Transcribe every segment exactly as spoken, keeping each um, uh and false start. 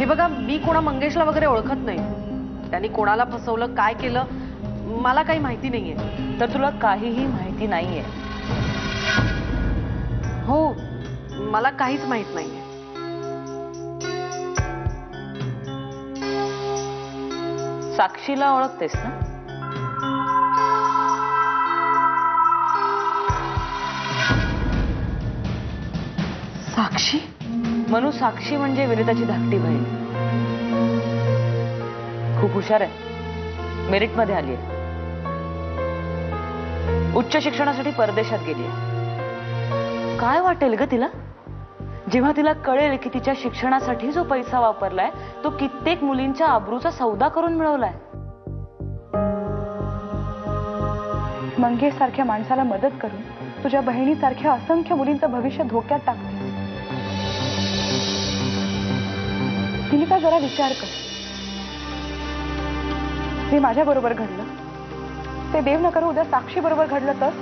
हे बघा, मी कोणा मंगेशला वगैरे ओळखत नाही. त्यांनी कोणाला फसवलं, काय केलं, मला काही माहिती नाहीये. तर तुला काहीही माहिती नाहीये? हो, मला काहीच माहित नाहीये. साक्षीला ओळखतेस ना? साक्षी? मनू, साक्षी म्हणजे विनिताची धाकटी बहीण. खूप हुशार आहे, मेरिट मध्ये आली आहे. उच्च शिक्षणासाठी परदेशात गेली आहे. काय वाटेल ग तिला जेव्हा तिला कळेल की तिच्या शिक्षणासाठी जो पैसा वापरलाय तो कित्येक मुलींच्या आबरूचा सौदा करून मिळवलाय. मंगेश सारख्या माणसाला मदत करून तुझ्या बहिणीसारख्या असंख्य मुलींचं भविष्य धोक्यात टाकते. विनिता, जरा विचार कर. जे माझ्या बरोबर घडलं ते देव न करू उद्या साक्षी बरोबर घडलं तर?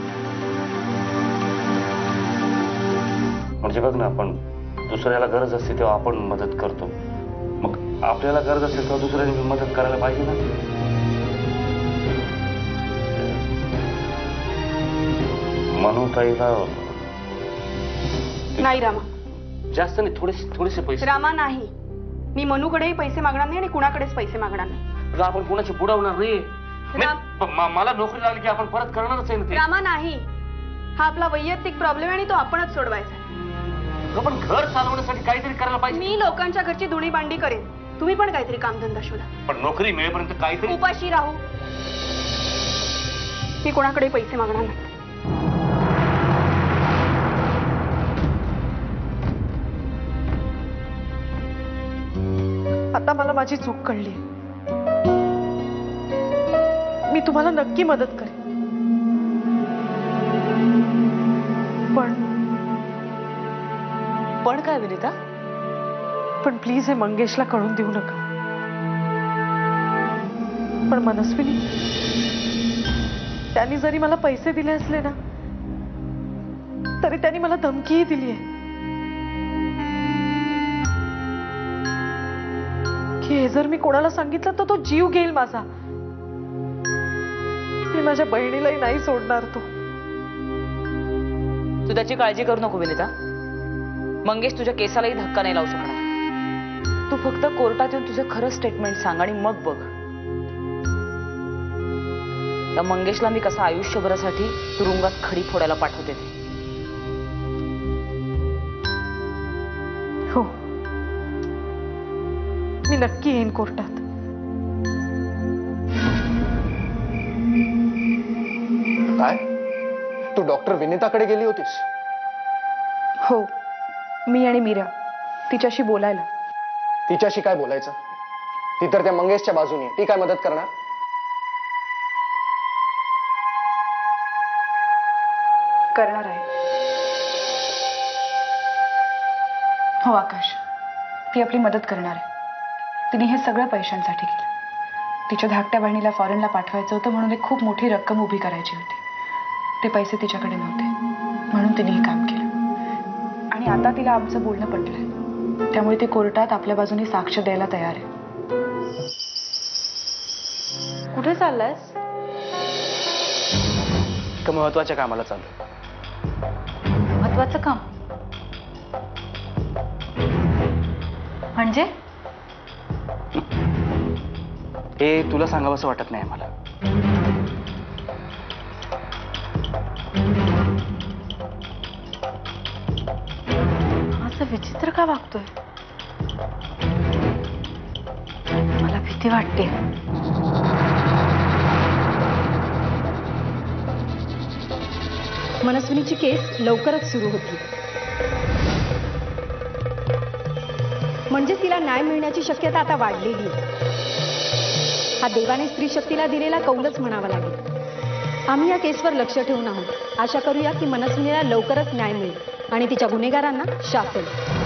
म्हणजे बघ ना, आपण दुसऱ्याला गरज असते तेव्हा आपण मदत करतो, मग आपल्याला गरज असेल तेव्हा दुसऱ्याने मदत करायला पाहिजे ना. मनूताईला नाही रामा, जास्त नाही, थोडेसे थोडेसे पैसे. रामा नाही, मी मनूकडेही पैसे मागणार नाही आणि कुणाकडेच पैसे मागणार नाही. आपण कुणाची बुडवणार नाही. मला नोकरी लागली की आपण परत करणारच आहे ना ते. रामा नाही, हा आपला वैयक्तिक प्रॉब्लेम आहे आणि तो आपणच सोडवायचा. पण घर चालवण्यासाठी काहीतरी करायला पाहिजे. मी लोकांच्या घरची धुणी भांडी करेन, तुम्ही पण काहीतरी कामधंदा शोधा. पण नोकरी मिळेपर्यंत काहीतरी. उपाशी राहू, मी कोणाकडे पैसे मागणार नाही. आता मला माझी चूक कळली. मी तुम्हाला नक्की मदत करेन, पण पण काय विनिता? पण प्लीज हे मंगेशला कळून देऊ नका. पण मनस्विनी, त्यांनी जरी मला पैसे दिले असले ना तरी त्यांनी मला धमकीही दिली आहे की हे जर मी कोणाला सांगितलं तर तो जीव घेईल माझा. मी माझ्या बहिणीलाही नाही सोडणार. तो तू त्याची काळजी करू नको विनिता. मंगेश तुझ्या केसालाही धक्का नाही लावू शकणार. तू फक्त कोर्टात येऊन तुझं खरं स्टेटमेंट सांग आणि मग बघ त्या मंगेशला मी कसं आयुष्यभरासाठी तुरुंगात खडी फोडायला पाठवते ते. हो, मी नक्की येईन कोर्टात. काय तू डॉक्टर विनिताकडे गेली होतीस? हो, मी आणि मीरा तिच्याशी बोलायला. तिच्याशी काय बोलायचं? ती तर त्या मंगेशच्या बाजूने. ती काय मदत करणार? करणार आहे. हो आकाश, ती आपली मदत करणार आहे. तिने हे सगळं पैशांसाठी केलं. तिच्या धाकट्या बहिणीला फॉरेनला पाठवायचं होतं म्हणून एक खूप मोठी रक्कम उभी करायची होती. ते पैसे तिच्याकडे नव्हते म्हणून तिने हे काम केलं. आणि आता तिला आमचं बोलणं पटलंय, त्यामुळे ती कोर्टात आपल्या बाजूने साक्ष द्यायला तयार आहे. कुठे चाललायस? एका महत्वाच्या कामाला चालू. महत्वाचं काम म्हणजे? हे तुला सांगावंसं वाटत नाही मला. असं विचित्र का वागतोय? मला भीती वाटते. मनस्विनीची केस लवकरच सुरू होती, म्हणजे तिला न्याय मिळण्याची शक्यता आता वाढलेली आहे. हा देवाने स्त्री शक्तीला दिलेला कौलच म्हणावा लागेल. आम्ही या केसवर लक्ष ठेवून आहोत. आशा करूया की मनस्विनीला लवकरच न्याय मिळेल आणि तिच्या गुन्हेगारांना शाप मिळेल.